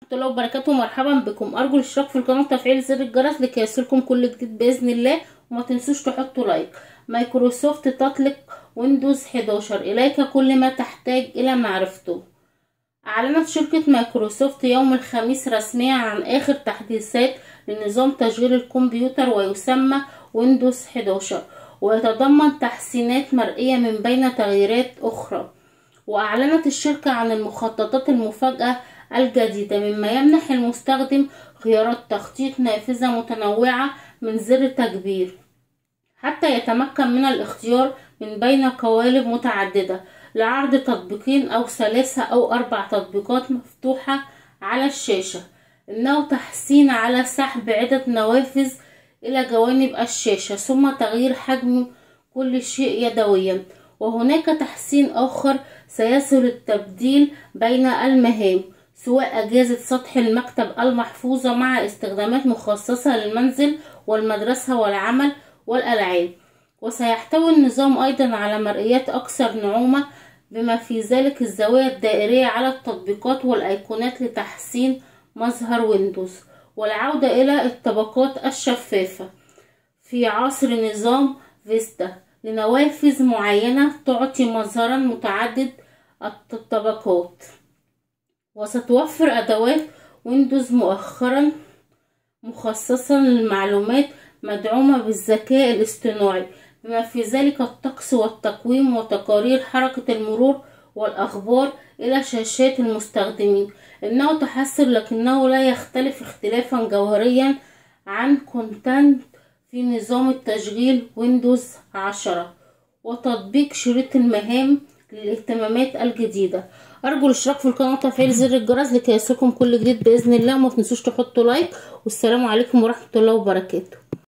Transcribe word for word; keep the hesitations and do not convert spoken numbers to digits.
الله وبركاته. مرحبا بكم، ارجو الاشتراك في القناه وتفعيل زر الجرس لكي يصلكم كل جديد باذن الله، وما تنسوش تحطوا لايك. مايكروسوفت تطلق ويندوز حداشر، اليك كل ما تحتاج الى معرفته. اعلنت شركه مايكروسوفت يوم الخميس رسميا عن اخر تحديثات لنظام تشغيل الكمبيوتر، ويسمى ويندوز حداشر، ويتضمن تحسينات مرئيه من بين تغييرات اخرى. واعلنت الشركه عن المخططات المفاجئه الجديدة، مما يمنح المستخدم خيارات تخطيط نافذة متنوعة من زر تكبير حتى يتمكن من الاختيار من بين قوالب متعددة لعرض تطبيقين أو ثلاثة أو أربع تطبيقات مفتوحة على الشاشة. إنه تحسين على سحب عدة نوافذ إلى جوانب الشاشة، ثم تغيير حجم كل شيء يدويا. وهناك تحسين آخر سيسهل التبديل بين المهام، سواء أجهزة سطح المكتب المحفوظة مع استخدامات مخصصة للمنزل والمدرسة والعمل والألعاب. وسيحتوي النظام أيضا على مرئيات أكثر نعومة، بما في ذلك الزوايا الدائرية على التطبيقات والأيقونات لتحسين مظهر ويندوز، والعودة إلى الطبقات الشفافة في عصر نظام فيستا لنوافذ معينة تعطي مظهرا متعدد الطبقات. وستوفر أدوات ويندوز مؤخرا مخصصة للمعلومات مدعومة بالذكاء الاصطناعي، بما في ذلك الطقس والتقويم وتقارير حركة المرور والأخبار إلى شاشات المستخدمين. إنه تحسن لكنه لا يختلف اختلافا جوهريا عن كونتنت في نظام التشغيل ويندوز عشرة وتطبيق شريط المهام للاهتمامات الجديدة. ارجو الاشتراك في القناه وتفعيل زر الجرس لكي يصلكم كل جديد باذن الله، وما تنسوش تحطوا لايك. والسلام عليكم ورحمه الله وبركاته.